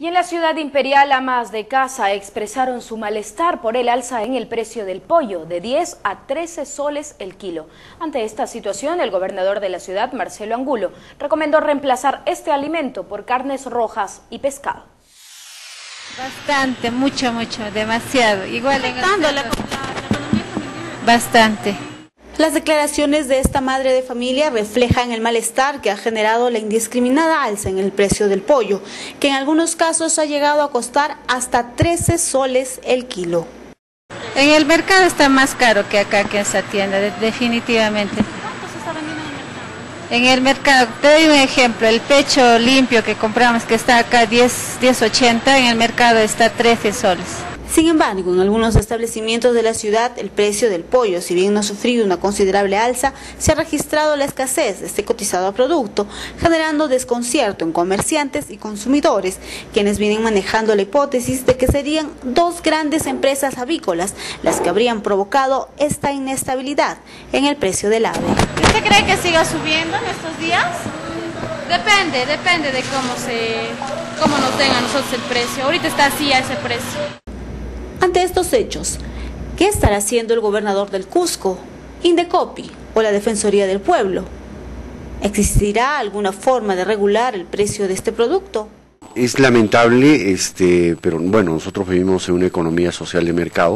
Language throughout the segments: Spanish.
Y en la ciudad imperial, amas de casa expresaron su malestar por el alza en el precio del pollo, de 10 a 13 soles el kilo. Ante esta situación, el gobernador de la ciudad, Marcelo Angulo, recomendó reemplazar este alimento por carnes rojas y pescado. Bastante, mucho, demasiado. Igual afectando la economía familiar. Bastante. Las declaraciones de esta madre de familia reflejan el malestar que ha generado la indiscriminada alza en el precio del pollo, que en algunos casos ha llegado a costar hasta 13 soles el kilo. En el mercado está más caro que acá, que en esa tienda, definitivamente. ¿Cuánto se está vendiendo en el mercado? En el mercado, te doy un ejemplo, el pecho limpio que compramos, que está acá 10.80, en el mercado está 13 soles. Sin embargo, en algunos establecimientos de la ciudad, el precio del pollo, si bien no ha sufrido una considerable alza, se ha registrado la escasez de este cotizado producto, generando desconcierto en comerciantes y consumidores, quienes vienen manejando la hipótesis de que serían dos grandes empresas avícolas las que habrían provocado esta inestabilidad en el precio del ave. ¿Usted cree que siga subiendo en estos días? Depende de cómo nos den a nosotros el precio. Ahorita está así a ese precio. Ante estos hechos, ¿qué estará haciendo el gobernador del Cusco, Indecopi o la Defensoría del Pueblo? ¿Existirá alguna forma de regular el precio de este producto? Es lamentable, pero bueno, nosotros vivimos en una economía social de mercado,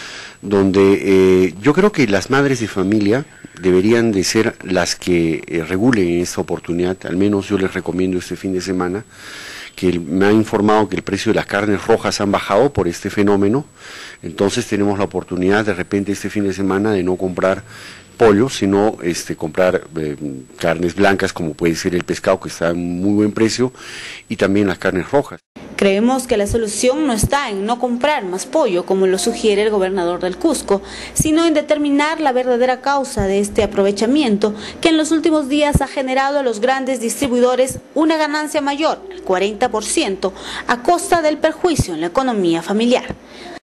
donde yo creo que las madres de familia deberían de ser las que regulen en esta oportunidad. Al menos yo les recomiendo este fin de semana, que me ha informado que el precio de las carnes rojas han bajado por este fenómeno. Entonces tenemos la oportunidad de repente este fin de semana de no comprar pollo, sino comprar carnes blancas, como puede ser el pescado, que está en muy buen precio, y también las carnes rojas. Creemos que la solución no está en no comprar más pollo, como lo sugiere el gobernador del Cusco, sino en determinar la verdadera causa de este aprovechamiento que en los últimos días ha generado a los grandes distribuidores una ganancia mayor, el 40%, a costa del perjuicio en la economía familiar.